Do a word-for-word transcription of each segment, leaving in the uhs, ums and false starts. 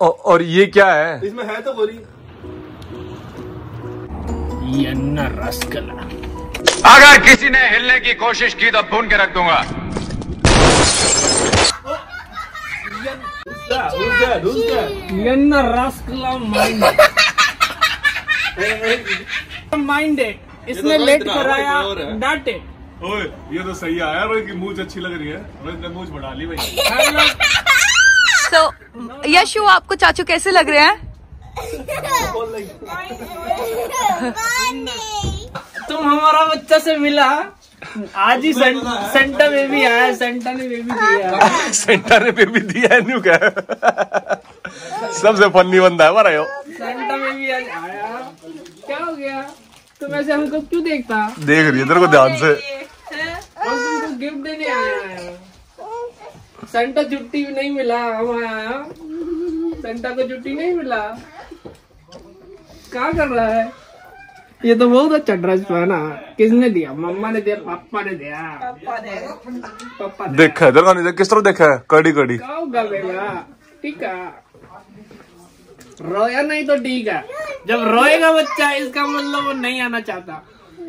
औ, और ये क्या है? इसमें है तो गोली। ये न रसगुल्ला। अगर किसी ने हिलने की कोशिश की तो भून के रख दूंगा। ये न रसगुल्ला माइंड माइंड है। इसने लेट कराया डांटे। ओए ये तो सही आया भाई की मूंछ अच्छी लग रही है। रोहित ने मूंछ बढ़ा ली भाई। तो यशु आपको चाचू कैसे लग रहे हैं? तुम हमारा बच्चा से मिला आज ही सेंटा में भी आया। सेंटा ने बेबी दिया। सेंटा ने बेबी दिया है न्यू क्या? सबसे फनी बंदा है हमारा यो। सेंटा में भी आया। क्या हो गया? तुम ऐसे हमको क्यों देखता? देख रही है तेरे को ध्यान से। हम तुमको गिफ्ट देने आया। सेंटा छुट्टी नहीं मिला। हम आया सेंटा को छुट्टी नहीं मिला। क्या कर रहा है? ये तो बहुत अच्छा ड्रेस पहना। किसने दिया? मम्मा ने दिया? पापा ने दिया? पापा ने। देखा है तेरे को? किस तरह देखा है? कड़ी कड़ी ठीक है। रोया नहीं तो ठीक है। जब रोएगा बच्चा इसका मतलब वो नहीं आना चाहता।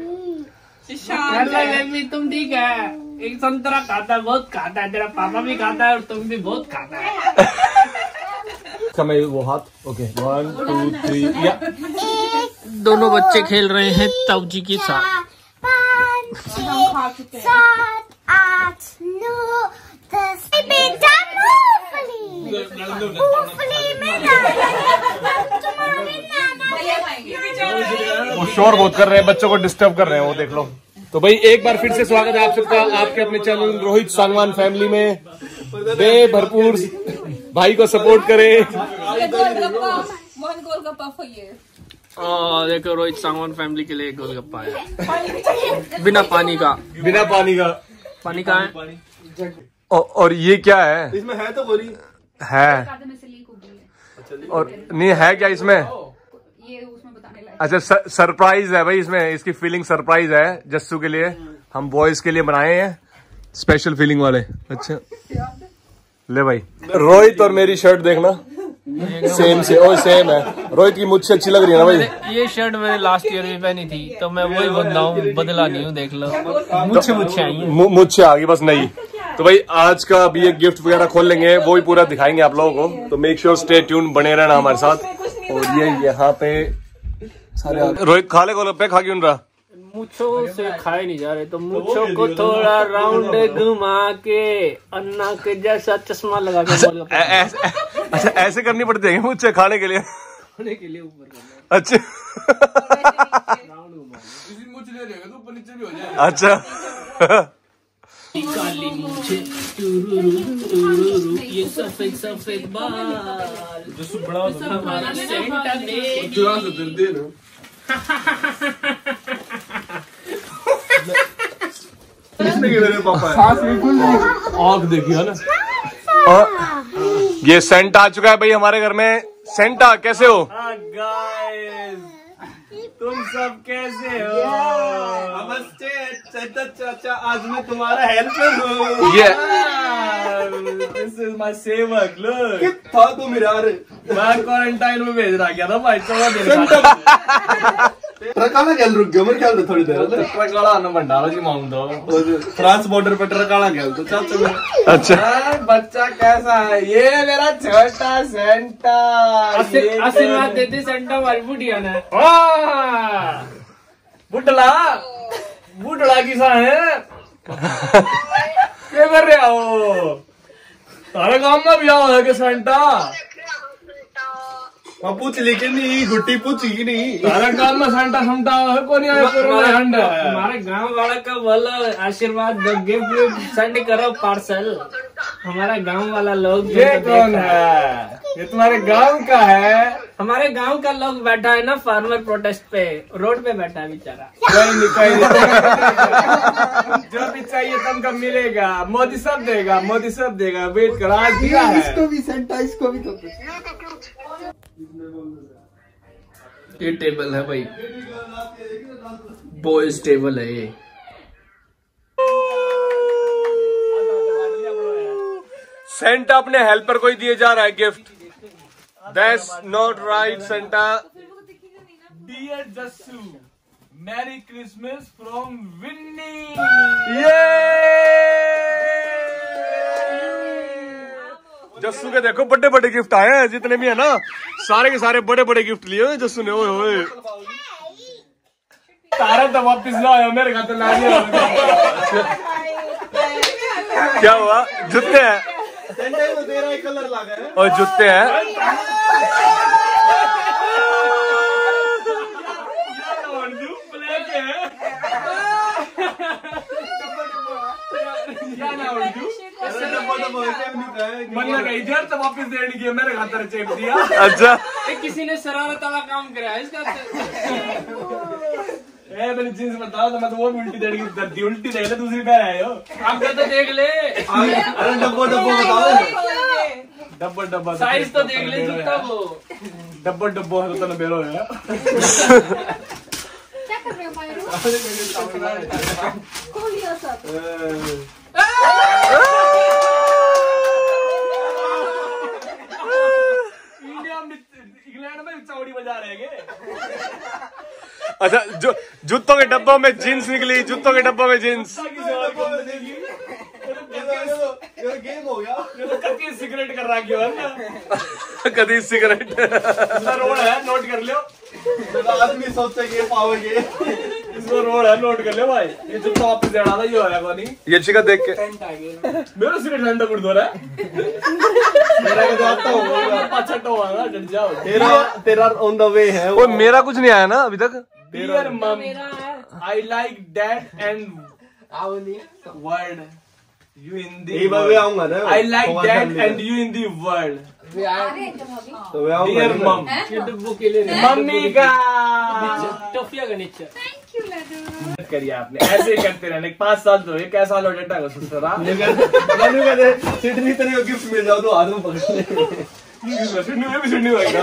बेबी तुम ठीक है? एक संतरा खाता है, बहुत खाता है। तेरा पापा भी खाता है और तुम भी बहुत खाता है। समय वो हाथ। ओके वन टू थ्री या। दोनों बच्चे खेल रहे हैं ताऊजी के साथ। सात आठ नौ दस बेटा वो शोर बहुत कर रहे हैं, बच्चों को डिस्टर्ब कर रहे हैं वो, देख लो। तो भाई एक बार फिर से स्वागत है आप सबका आपके अपने चैनल रोहित सांगवान फैमिली में। बे भरपूर भाई को सपोर्ट करें। देखो रोहित सांगवान फैमिली के लिए एक गोलगप्पा है बिना पानी का। बिना पानी का। पानी का है। औ, और ये क्या है? इसमें है तो गोली है। और नहीं है क्या इसमें? अच्छा सरप्राइज है भाई इसमें। इसकी फीलिंग सरप्राइज है जस्सू के लिए। हम बॉयज के लिए बनाए हैं स्पेशल फीलिंग वाले। अच्छा ले भाई। रोहित और मेरी शर्ट देखना सेम से ओ सेम है। रोहित की मुझसे अच्छी लग रही है ना भाई? ये शर्ट मैंने लास्ट ईयर भी पहनी थी तो मैं वही बंदा हूँ, बदला नहीं हूँ। देख लो मुझसे मुझसे आई है। मुझसे आ गई बस नहीं। तो भाई आज का भी एक गिफ्ट वगैरह खोल लेंगे, वो भी पूरा दिखाएंगे आप लोगों को। तो मेक श्योर स्टे ट्यून, बने रहना हमारे साथ। और ये यहाँ पे सारे रोहित खा ले गोलगप्पे, खा क्यों रहा? मुच्छों से खाए नहीं जा रहे तो मुच्छों को थोड़ा राउंड घुमा के अन्ना के जैसा चश्मा लगा के। अच्छा ऐसे करनी पड़ती है मुझसे खाने के लिए? खाने के लिए ऊपर। अच्छा अच्छा काली मुझे टुरुरु टुरुरु ये सफेद सफेद बाल जो बड़ा हमारा सेंटा दे जुड़ा से दे दे मेरे पापा आग देखिए ना। और ये सेंटा आ चुका है भाई हमारे घर में। सेंटा कैसे हो? गाइस तुम सब कैसे हो? नमस्ते चाचा चाचा, आज मैं तुम्हारा हेल्पर हूँ। ये दिस इज माय सेवक। लोग था तुम यार, मैं क्वारंटाइन में भेज रहा गया था भाई। चौदह दिन ट्रकाना गया रुक गया। मैं क्या थोड़ी देर ट्रकाना आना भंडारा जी मांग दो फ्रांस बॉर्डर पे ट्रकाना गया तो चाचा। अच्छा बच्चा कैसा है? ये मेरा छोटा सेंटा। आशीर्वाद देते सेंटा हमारी बुढ़िया ने। बुढ़ला बुढ़ला किसा है? क्या कर रहे हो? तारे गांव में भी आओ है कि सेंटा? मैं पूछ ली कि नहीं, गुट्टी पूछी कि नहीं? तारे गांव में सेंटा समटा है कौन आया? हमारे गांव वाला का बोलो आशीर्वाद दो, गिफ्ट सेंड करो पार्सल। हमारा गांव वाला लोग। ये कौन है? ये तुम्हारे गांव का है? हमारे गांव का लोग बैठा है ना फार्मर प्रोटेस्ट पे, रोड पे बैठा है बेचारा। कोई नहीं कोई नहीं। जो भी चाहिए तुमको मिलेगा। मोदी सब देगा, मोदी सब देगा। वेट करो, आज दिया है। इसको भी सेंटा, इसको भी तो ये टेबल है भाई, बॉयज टेबल है ये। सेंटा अपने हेल्पर को ही दिए जा रहा है gift. That's not right, Santa. Dear Jassu, Merry Christmas from Winnie. Jassu के देखो बड़े बड़े गिफ्ट आए हैं, जितने भी है ना सारे के सारे बड़े बड़े गिफ्ट लिए हैं जस्सू ने। ओए ओए तारा तो वापिस ना आया मेरे खाते ला दिया। क्या हुआ? जूते हैं कलर लगा है और जूते हैं। इधर तो वापिस देने की मेरे खातर चेप दिया। अच्छा किसी ने शरारत वाला काम कराया इसका। ए मैंने जींस बताओ तो मैं तो वो भी उल्टी देने की दर्दी उल्टी देख ले दूसरी पैर आए हो। आप तो देख ले। अरे डब्बो डब्बो बताओ। डब्बो डब्बो साइज तो देख ले जूता वो। डब्बो डब्बो है तो ना बेरो है। क्या कर रहे हो मायरू? इंग्लैंड में चौड़ी बजा रहे हैं। अच्छा जो जूतों के डब्बों में जींस निकली, जूतों के डब्बों में जींस। गेम हो गया। कभी सिगरेट कर रहा क्यों है? कभी सिगरेट रोड है नोट कर लो। आदमी सोचते कि पाओगे इसको रोड है नोट कर लो भाई। ये जूता वापस देना था ये होया कोनी। ये चिका देख के मेरा सिगरेट ठंडा कर दो रहा है। मेरा के आता होगा पाछा टोवा ना डट जाओ। तेरा तेरा ऑन द वे है। वो मेरा कुछ नहीं आया ना अभी तक। Dear mum I like that and word you in the I like that and you in the world. Dear mum mummy का टॉफिया का नीचे करिए आपने ऐसे ही करते रहने। पाँच साल तो ये कैसा लो डटा को सुसरा सिडनी तेरे को गिफ्ट मिल जाओ तो हाथ में पकड़ ले। सिडनी में भी सिडनी होएगा।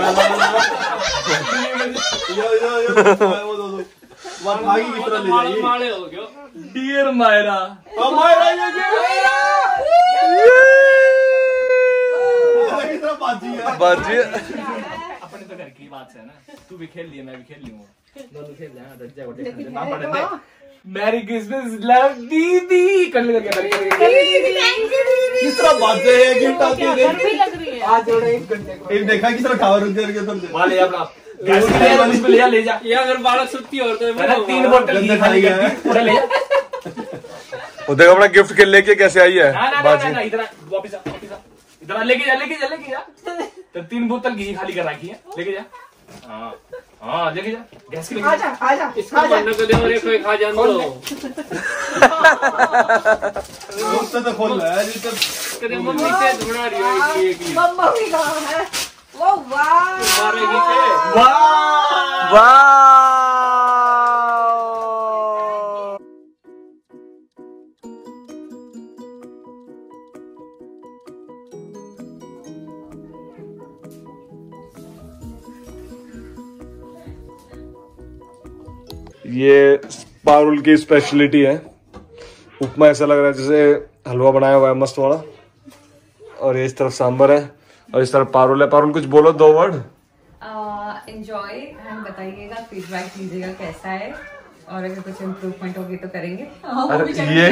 यो यो यो वो दो दो वन भागी की तरह ले जाइए। माले हो गयो। डियर मायरा मायरा ये कितना बाजी है बाजी। अपने तो घर की बात है ना। तू भी खेल लिया मैं भी खेल लूंगा। दोनों खेल रहे हैं। दज्जा को देखने ना पड़े। मैरी क्रिसमस लव दीदी कर ले करके किस तरह बाजे है गिफ्ट आती है। आज जोड़े एक घंटे को एक देखा किस तरह खावर रुक करके तुम वाले अपना गैस ले जा इसको ले जा ले जा। ये अगर बालक सुत्ती और तो मैंने तीन बोतल घी खाली है पूरा ले जा। वो देखो अपना गिफ्ट के लेके कैसे आई है ना ना ना ना इधर वापस आ वापस आ इधर लेके जा लेके जा लेके जा। तो तीन बोतल घी खाली कर रखी है लेके जा। हाँ हाँ लेके जा गैस की लेके जा। आजा इसको बनने को दे और एक खा जान दो। दोस्त तो खोल रहा है जितना कदे मम्मी से बना रही हो एक एक मम्मी कहाँ है? वो वाह मारेगी से वाह वाह। ये पारुल की स्पेशलिटी है। उपमा ऐसा लग रहा है जैसे हलवा बनाया हुआ है मस्त वाला। और ये इस तरफ सांबर है और इस तरफ पारुल है। पारुल कुछ बोलो दो वर्ड। एंजॉय एंड बताइएगा, फीडबैक दीजिएगा कैसा है और अगर कुछ इम्प्रूवमेंट होगी तो करेंगे। अरे ये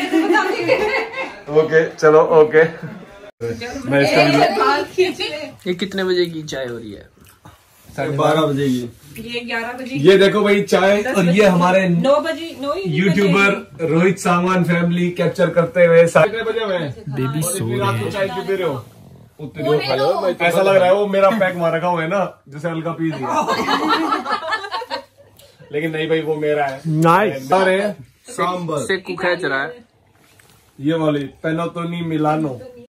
ओके चलो ओके। मैं इसका ये कितने बजे की चाय हो रही है? साढ़े बारह बजे की। ये ग्यारह बजे। ये देखो भाई चाय और ये हमारे नौ बजे नौ यूट्यूबर रोहित सामान फैमिली कैप्चर करते हुए साढ़े बजे में बेबी सो रात को चाय क्यों पी रहे हो? उतने जो खा लो। ऐसा लग रहा है वो मेरा पैक मार रखा हुआ है ना जैसे हल्का पी दिया। लेकिन नहीं भाई वो मेरा है। नाइस। सांबर से कुछ खा रहा है ये वाली पेनोटोनी मिलानो।